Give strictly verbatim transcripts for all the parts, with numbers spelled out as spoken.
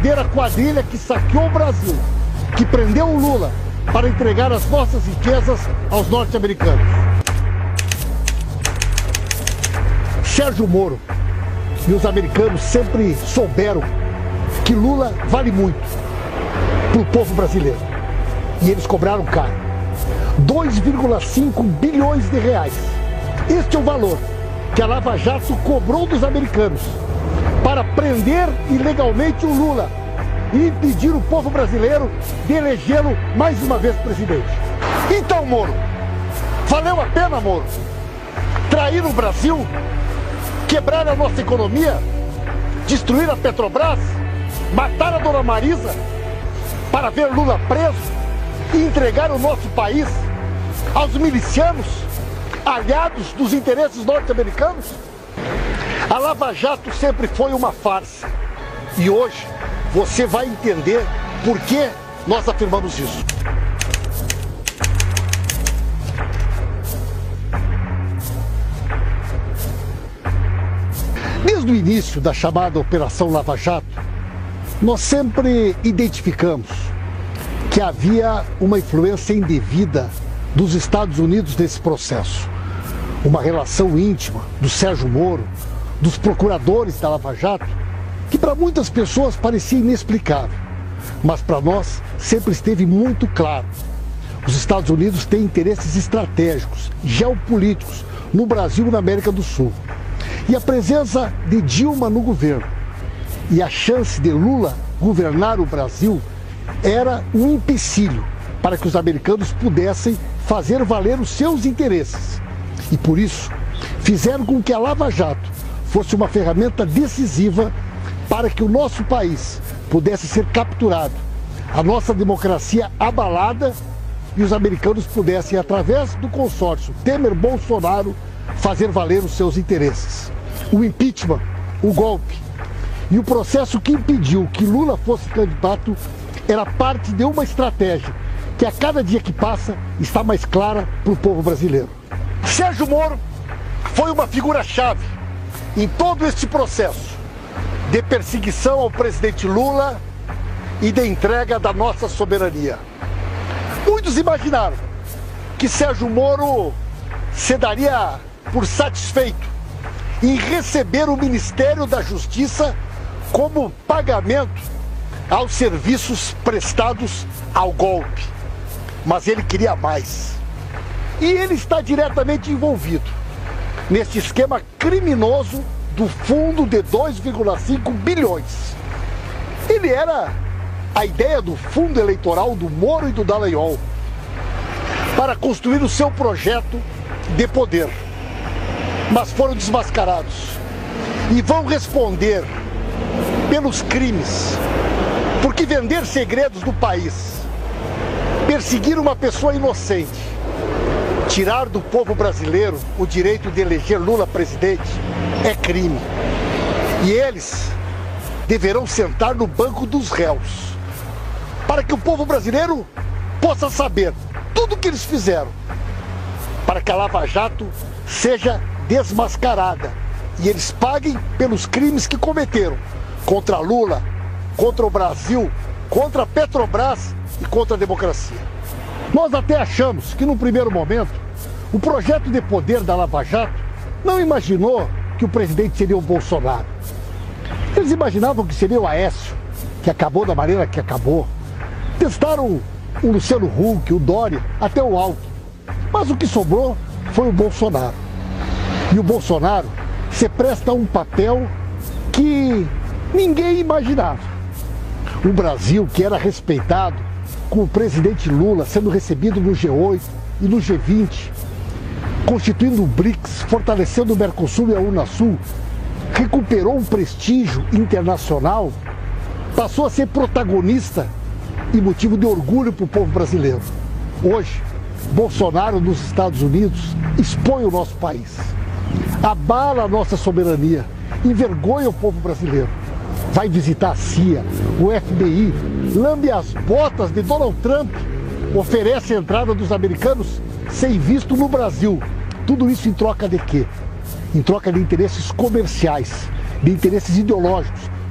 prender a quadrilha que saqueou o Brasil, que prendeu o Lula para entregar as nossas riquezas aos norte-americanos. Sérgio Moro e os americanos sempre souberam que Lula vale muito para o povo brasileiro. E eles cobraram caro. dois vírgula cinco bilhões de reais. Este é o valor que a Lava Jato cobrou dos americanos para prender ilegalmente o Lula e impedir o povo brasileiro de elegê-lo mais uma vez presidente. Então, Moro, valeu a pena, Moro, trair o Brasil, quebrar a nossa economia, destruir a Petrobras, matar a dona Marisa para ver Lula preso e entregar o nosso país aos milicianos, aliados dos interesses norte-americanos? A Lava Jato sempre foi uma farsa. E hoje você vai entender por que nós afirmamos isso. Desde o início da chamada Operação Lava Jato, nós sempre identificamos que havia uma influência indevida dos Estados Unidos nesse processo. Uma relação íntima do Sérgio Moro, dos procuradores da Lava Jato, que para muitas pessoas parecia inexplicável, mas para nós sempre esteve muito claro. Os Estados Unidos têm interesses estratégicos, geopolíticos, no Brasil e na América do Sul. E a presença de Dilma no governo e a chance de Lula governar o Brasil era um empecilho para que os americanos pudessem fazer valer os seus interesses. E por isso, fizeram com que a Lava Jato fosse uma ferramenta decisiva para que o nosso país pudesse ser capturado, a nossa democracia abalada e os americanos pudessem, através do consórcio Temer-Bolsonaro, fazer valer os seus interesses. O impeachment, o golpe e o processo que impediu que Lula fosse candidato era parte de uma estratégia que a cada dia que passa está mais clara para o povo brasileiro. Sérgio Moro foi uma figura-chave em todo este processo de perseguição ao presidente Lula e de entrega da nossa soberania. Muitos imaginaram que Sérgio Moro se daria por satisfeito em receber o Ministério da Justiça como pagamento aos serviços prestados ao golpe. Mas ele queria mais. E ele está diretamente envolvido nesse esquema criminoso do fundo de dois vírgula cinco bilhões. Ele era a ideia do fundo eleitoral do Moro e do Dallagnol para construir o seu projeto de poder. Mas foram desmascarados e vão responder pelos crimes, porque vender segredos do país, perseguir uma pessoa inocente, tirar do povo brasileiro o direito de eleger Lula presidente é crime. E eles deverão sentar no banco dos réus, para que o povo brasileiro possa saber tudo o que eles fizeram, para que a Lava Jato seja desmascarada e eles paguem pelos crimes que cometeram contra Lula, contra o Brasil, contra a Petrobras e contra a democracia. Nós até achamos que no primeiro momento o projeto de poder da Lava Jato não imaginou que o presidente seria o Bolsonaro. Eles imaginavam que seria o Aécio, que acabou da maneira que acabou. Testaram o Luciano Huck, o Dória, até o Alto. Mas o que sobrou foi o Bolsonaro. E o Bolsonaro se presta a um papel que ninguém imaginava. O Brasil, que era respeitado, com o presidente Lula sendo recebido no G oito e no G vinte, constituindo o BRICS, fortalecendo o Mercosul e a Unasul, recuperou um prestígio internacional, passou a ser protagonista e motivo de orgulho para o povo brasileiro. Hoje, Bolsonaro nos Estados Unidos expõe o nosso país, abala a nossa soberania, envergonha o povo brasileiro. Vai visitar a C I A, o F B I, lambe as botas de Donald Trump, oferece a entrada dos americanos sem visto no Brasil. Tudo isso em troca de quê? Em troca de interesses comerciais, de interesses ideológicos,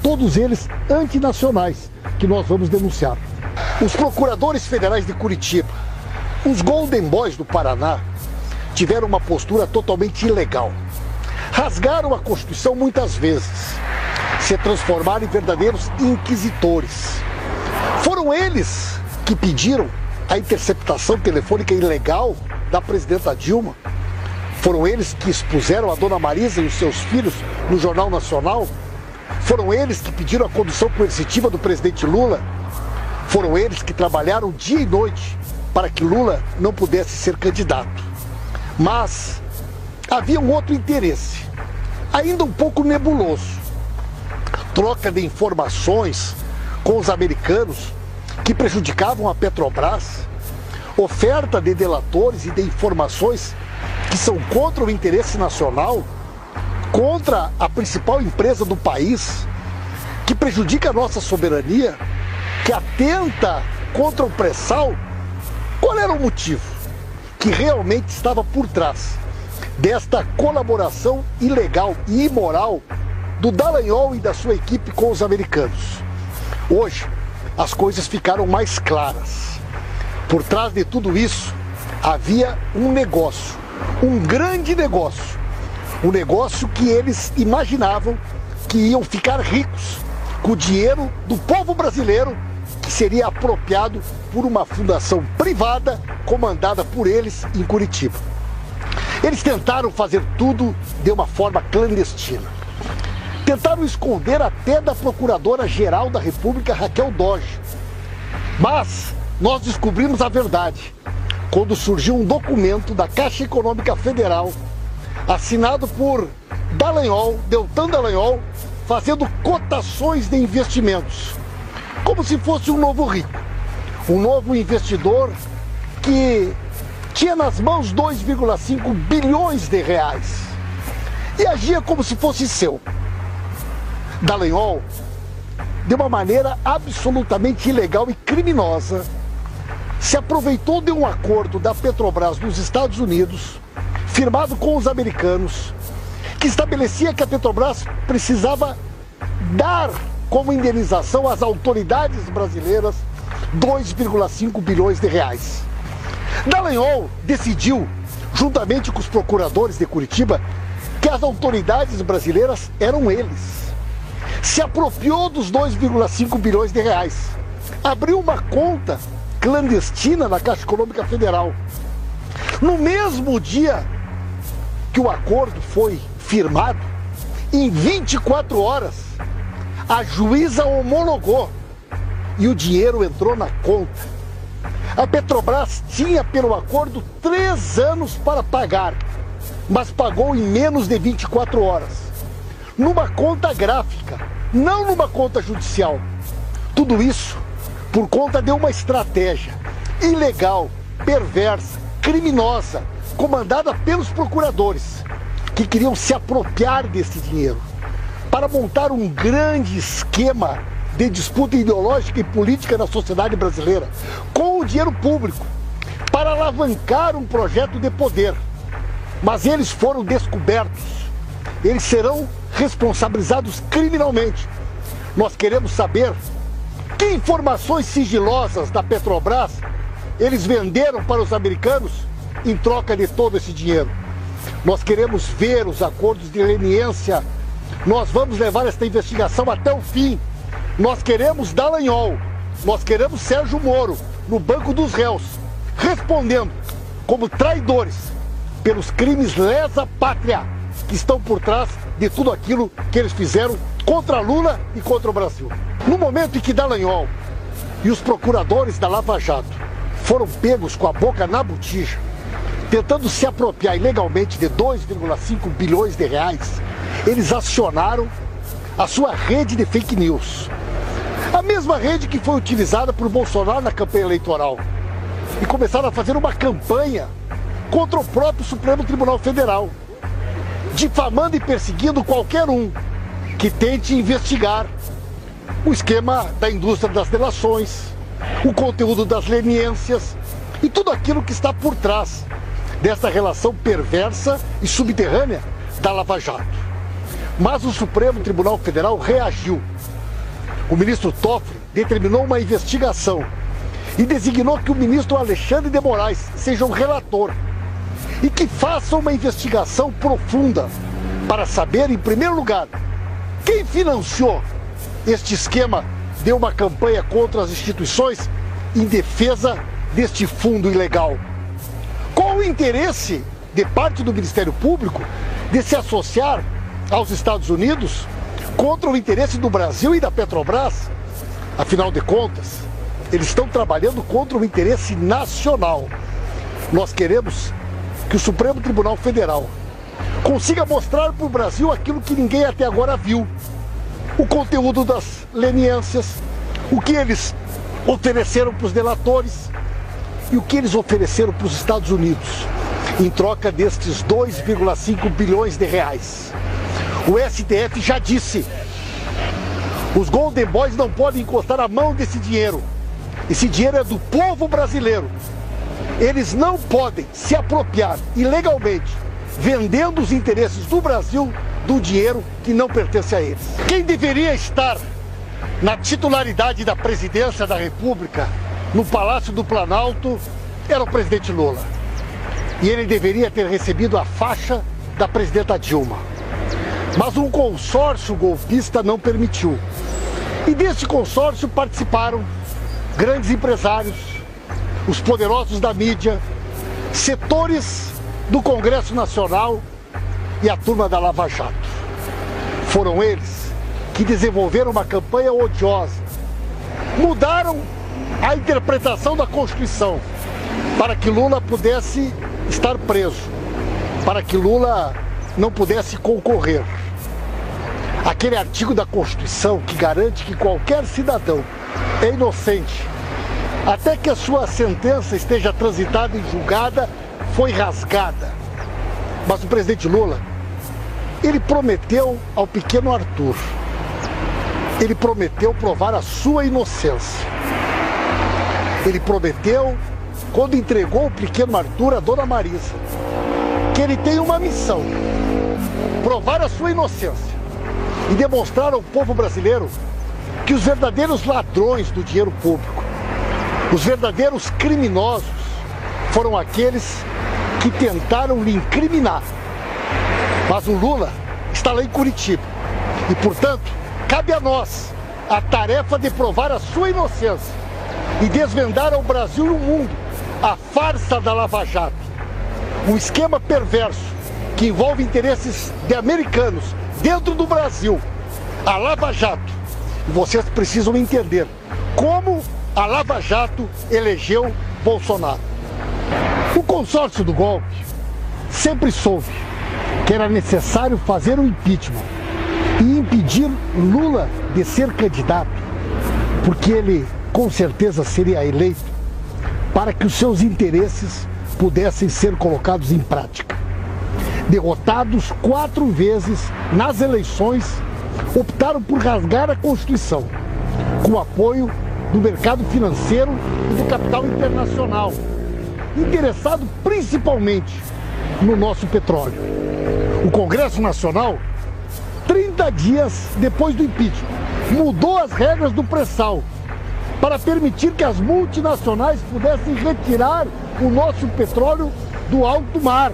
todos eles antinacionais, que nós vamos denunciar. Os procuradores federais de Curitiba, os Golden Boys do Paraná, tiveram uma postura totalmente ilegal. Rasgaram a Constituição muitas vezes, se transformaram em verdadeiros inquisitores. Foram eles que pediram a interceptação telefônica ilegal da presidenta Dilma. Foram eles que expuseram a dona Marisa e os seus filhos no Jornal Nacional. Foram eles que pediram a condução coercitiva do presidente Lula. Foram eles que trabalharam dia e noite para que Lula não pudesse ser candidato. Mas havia um outro interesse, ainda um pouco nebuloso. Troca de informações com os americanos que prejudicavam a Petrobras, oferta de delatores e de informações que são contra o interesse nacional, contra a principal empresa do país, que prejudica a nossa soberania, que atenta contra o pré-sal. Qual era o motivo que realmente estava por trás desta colaboração ilegal e imoral do Dallagnol e da sua equipe com os americanos? Hoje, as coisas ficaram mais claras. Por trás de tudo isso, havia um negócio, um grande negócio, um negócio que eles imaginavam que iam ficar ricos com o dinheiro do povo brasileiro, que seria apropriado por uma fundação privada comandada por eles em Curitiba. Eles tentaram fazer tudo de uma forma clandestina. Tentaram esconder até da Procuradora-Geral da República, Raquel Dodge. Mas nós descobrimos a verdade quando surgiu um documento da Caixa Econômica Federal, assinado por Dallagnol, Deltan Dallagnol, fazendo cotações de investimentos, como se fosse um novo rico, um novo investidor que tinha nas mãos dois vírgula cinco bilhões de reais e agia como se fosse seu. Dallagnol, de uma maneira absolutamente ilegal e criminosa, se aproveitou de um acordo da Petrobras nos Estados Unidos, firmado com os americanos, que estabelecia que a Petrobras precisava dar como indenização às autoridades brasileiras dois vírgula cinco bilhões de reais. Dallagnol decidiu, juntamente com os procuradores de Curitiba, que as autoridades brasileiras eram eles. Se apropriou dos dois vírgula cinco bilhões de reais, abriu uma conta clandestina na Caixa Econômica Federal. No mesmo dia que o acordo foi firmado, em vinte e quatro horas, a juíza homologou e o dinheiro entrou na conta. A Petrobras tinha, pelo acordo, três anos para pagar, mas pagou em menos de vinte e quatro horas, numa conta gráfica, não numa conta judicial. Tudo isso por conta de uma estratégia ilegal, perversa, criminosa, comandada pelos procuradores, que queriam se apropriar desse dinheiro para montar um grande esquema de disputa ideológica e política na sociedade brasileira com o dinheiro público, para alavancar um projeto de poder. Mas eles foram descobertos, eles serão responsabilizados criminalmente. Nós queremos saber que informações sigilosas da Petrobras eles venderam para os americanos em troca de todo esse dinheiro. Nós queremos ver os acordos de leniência. Nós vamos levar esta investigação até o fim. Nós queremos Dallagnol, nós queremos Sérgio Moro no banco dos réus, respondendo como traidores pelos crimes lesa pátria que estão por trás de tudo aquilo que eles fizeram contra Lula e contra o Brasil. No momento em que Dallagnol e os procuradores da Lava Jato foram pegos com a boca na botija, tentando se apropriar ilegalmente de dois vírgula cinco bilhões de reais, eles acionaram a sua rede de fake news. A mesma rede que foi utilizada por Bolsonaro na campanha eleitoral. E começaram a fazer uma campanha contra o próprio Supremo Tribunal Federal, difamando e perseguindo qualquer um que tente investigar o esquema da indústria das delações, o conteúdo das leniências e tudo aquilo que está por trás dessa relação perversa e subterrânea da Lava Jato. Mas o Supremo Tribunal Federal reagiu o ministro Toffoli determinou uma investigação e designou que o ministro Alexandre de Moraes seja o relator e que faça uma investigação profunda para saber, em primeiro lugar, quem financiou este esquema de uma campanha contra as instituições em defesa deste fundo ilegal. Qual o interesse de parte do Ministério Público de se associar aos Estados Unidos contra o interesse do Brasil e da Petrobras? Afinal de contas, eles estão trabalhando contra o interesse nacional. Nós queremos que o Supremo Tribunal Federal consiga mostrar para o Brasil aquilo que ninguém até agora viu. O conteúdo das leniências, o que eles ofereceram para os delatores e o que eles ofereceram para os Estados Unidos em troca destes dois vírgula cinco bilhões de reais. O S T F já disse: os Golden Boys não podem encostar a mão desse dinheiro. Esse dinheiro é do povo brasileiro. Eles não podem se apropriar ilegalmente, vendendo os interesses do Brasil, do dinheiro que não pertence a eles. Quem deveria estar na titularidade da presidência da República, no Palácio do Planalto, era o presidente Lula. E ele deveria ter recebido a faixa da presidenta Dilma. Mas um consórcio golpista não permitiu. E desse consórcio participaram grandes empresários, os poderosos da mídia, setores do Congresso Nacional e a turma da Lava Jato. Foram eles que desenvolveram uma campanha odiosa, mudaram a interpretação da Constituição para que Lula pudesse estar preso, para que Lula não pudesse concorrer. Aquele artigo da Constituição que garante que qualquer cidadão é inocente até que a sua sentença esteja transitada e julgada, foi rasgada. Mas o presidente Lula, ele prometeu ao pequeno Arthur, ele prometeu provar a sua inocência. Ele prometeu, quando entregou o pequeno Arthur à dona Marisa, que ele tem uma missão: provar a sua inocência e demonstrar ao povo brasileiro que os verdadeiros ladrões do dinheiro público, os verdadeiros criminosos, foram aqueles que tentaram lhe incriminar. Mas o Lula está lá em Curitiba e, portanto, cabe a nós a tarefa de provar a sua inocência e desvendar ao Brasil e ao mundo a farsa da Lava Jato, um esquema perverso que envolve interesses de americanos dentro do Brasil. A Lava Jato, e vocês precisam entender como a Lava Jato elegeu Bolsonaro. O consórcio do golpe sempre soube que era necessário fazer um impeachment e impedir Lula de ser candidato, porque ele com certeza seria eleito, para que os seus interesses pudessem ser colocados em prática. Derrotados quatro vezes nas eleições, optaram por rasgar a Constituição, com o apoio do mercado financeiro e do capital internacional, interessado principalmente no nosso petróleo. O Congresso Nacional, trinta dias depois do impeachment, mudou as regras do pré-sal para permitir que as multinacionais pudessem retirar o nosso petróleo do alto mar.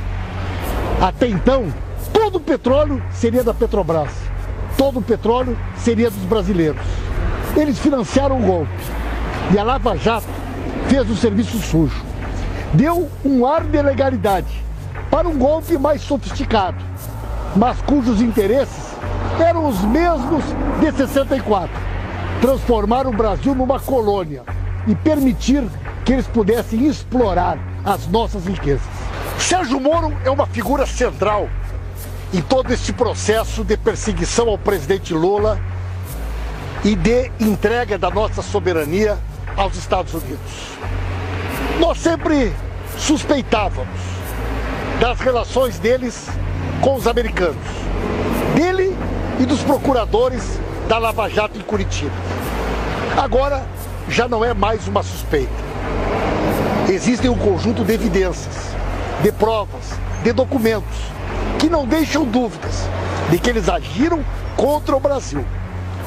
Até então, todo o petróleo seria da Petrobras, todo o petróleo seria dos brasileiros. Eles financiaram o golpe e a Lava Jato fez o serviço sujo. Deu um ar de legalidade para um golpe mais sofisticado, mas cujos interesses eram os mesmos de sessenta e quatro. Transformar o Brasil numa colônia e permitir que eles pudessem explorar as nossas riquezas. Sérgio Moro é uma figura central em todo este processo de perseguição ao presidente Lula e de entrega da nossa soberania aos Estados Unidos. Nós sempre suspeitávamos das relações deles com os americanos, dele e dos procuradores da Lava Jato em Curitiba. Agora já não é mais uma suspeita. Existem um conjunto de evidências, de provas, de documentos que não deixam dúvidas de que eles agiram contra o Brasil.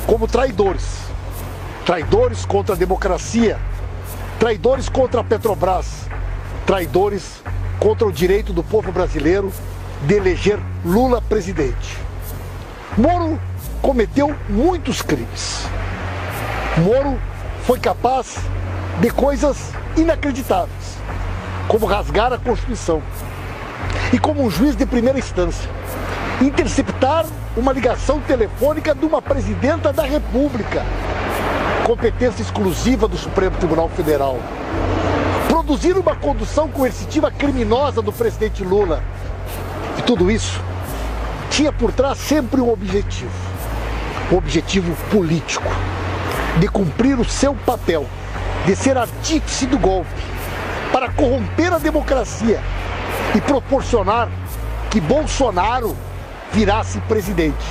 como traidores. Traidores contra a democracia, traidores contra a Petrobras, traidores contra o direito do povo brasileiro de eleger Lula presidente. Moro cometeu muitos crimes. Moro foi capaz de coisas inacreditáveis, como rasgar a Constituição e, como um juiz de primeira instância, interceptar uma ligação telefônica de uma presidenta da República, competência exclusiva do Supremo Tribunal Federal, produzir uma condução coercitiva criminosa do presidente Lula. E tudo isso tinha por trás sempre um objetivo, um objetivo político, de cumprir o seu papel, de ser artífice do golpe, para corromper a democracia e proporcionar que Bolsonaro virasse presidente.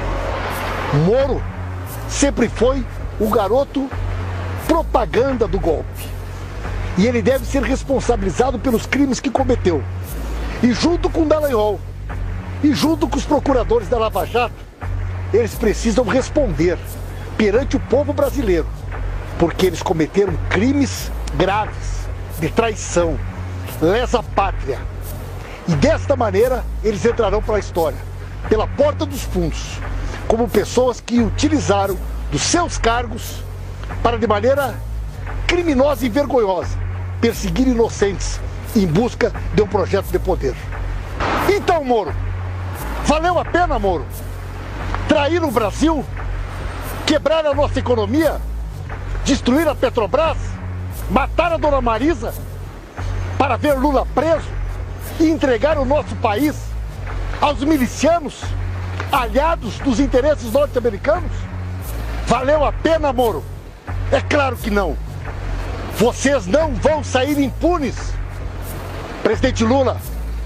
Moro sempre foi o garoto propaganda do golpe. E ele deve ser responsabilizado pelos crimes que cometeu. E junto com Dallagnol, e junto com os procuradores da Lava Jato, eles precisam responder perante o povo brasileiro, porque eles cometeram crimes graves de traição, lesa pátria. E desta maneira eles entrarão para a história, pela porta dos fundos, como pessoas que utilizaram dos seus cargos para, de maneira criminosa e vergonhosa, perseguir inocentes em busca de um projeto de poder. Então, Moro, valeu a pena, Moro, trair o Brasil, quebrar a nossa economia, destruir a Petrobras, matar a dona Marisa para ver Lula preso e entregar o nosso país aos milicianos, aliados dos interesses norte-americanos? Valeu a pena, Moro? É claro que não. Vocês não vão sair impunes. Presidente Lula,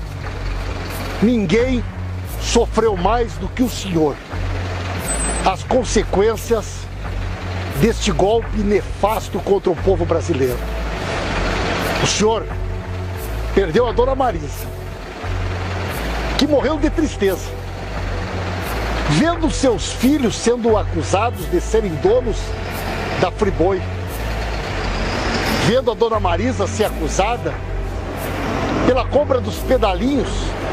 ninguém sofreu mais do que o senhor as consequências deste golpe nefasto contra o povo brasileiro. O senhor perdeu a dona Marisa, que morreu de tristeza, vendo seus filhos sendo acusados de serem donos da Friboi, vendo a dona Marisa ser acusada pela compra dos pedalinhos,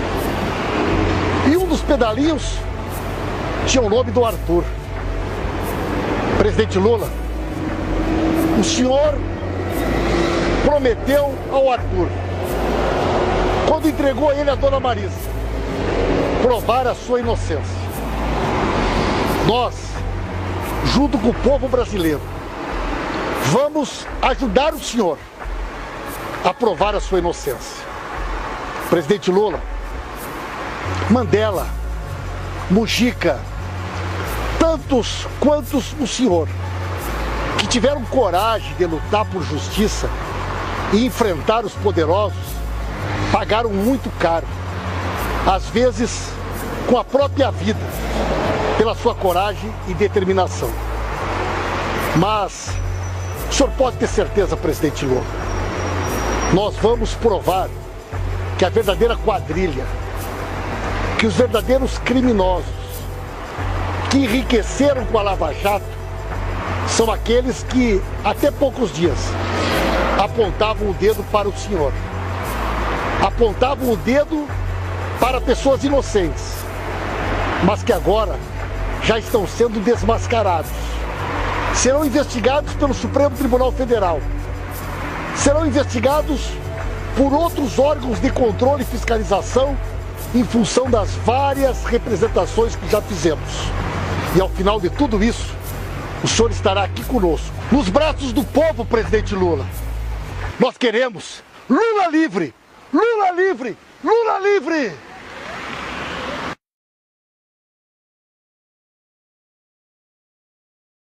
e um dos pedalinhos tinha o nome do Arthur. Presidente Lula, o senhor prometeu ao Arthur, quando entregou a ele a dona Marisa, provar a sua inocência. Nós, junto com o povo brasileiro, vamos ajudar o senhor a provar a sua inocência. Presidente Lula, Mandela, Mujica, tantos quantos o senhor, que tiveram coragem de lutar por justiça e enfrentar os poderosos, pagaram muito caro, às vezes com a própria vida, pela sua coragem e determinação. Mas o senhor pode ter certeza, presidente Lula, nós vamos provar que a verdadeira quadrilha, que os verdadeiros criminosos que enriqueceram com a Lava Jato são aqueles que até poucos dias apontavam o dedo para o senhor, apontavam o dedo para pessoas inocentes, mas que agora já estão sendo desmascarados. Serão investigados pelo Supremo Tribunal Federal, serão investigados por outros órgãos de controle e fiscalização em função das várias representações que já fizemos. E ao final de tudo isso, o senhor estará aqui conosco, nos braços do povo, presidente Lula. Nós queremos Lula livre! Lula livre! Lula livre!